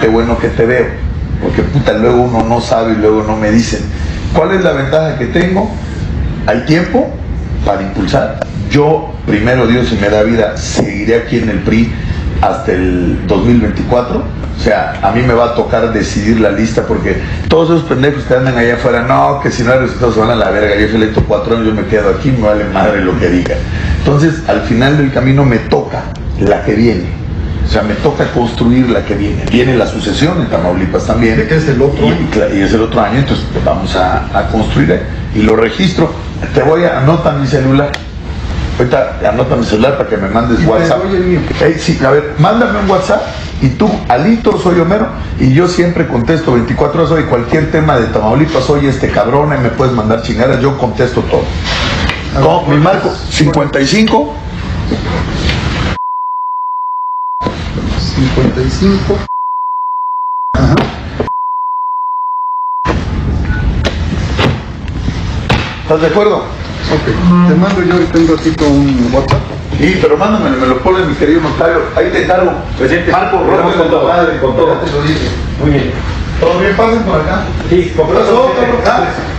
qué bueno que te veo, porque puta, luego uno no sabe y luego no me dicen. ¿Cuál es la ventaja que tengo? Hay tiempo para impulsar. Yo, primero Dios, si me da vida, seguiré aquí en el PRI hasta el 2024. O sea, a mí me va a tocar decidir la lista, porque todos esos pendejos que andan allá afuera, no, que si no hay resultados se van a la verga. Yo fui electo 4 años, yo me quedo aquí, me vale madre lo que diga. Entonces, al final del camino me toca la que viene. O sea, me toca construir la que viene. Viene la sucesión en Tamaulipas también. ¿Qué es el otro año? Y es el otro año, entonces vamos a construir y lo registro. Te voy a anotar mi celular. Ahorita anota mi celular para que me mandes WhatsApp. Sí, a ver, mándame un WhatsApp y tú, Alito, soy Homero, y yo siempre contesto 24 horas, hoy cualquier tema de Tamaulipas, oye, este cabrón, y me puedes mandar chingadas, yo contesto todo. No, mi marco, 55. 55. Ajá. ¿Estás de acuerdo? Ok. Te mando yo ahorita un ratito un WhatsApp. Sí, pero mándamelo, me lo pone mi querido notario. Ahí te encargo. Presidente, Marco, vamos con todo. Madre, con todo. Muy bien. ¿Todo bien? Pasen por acá. Sí, con ¿Qué pasó, cabrón?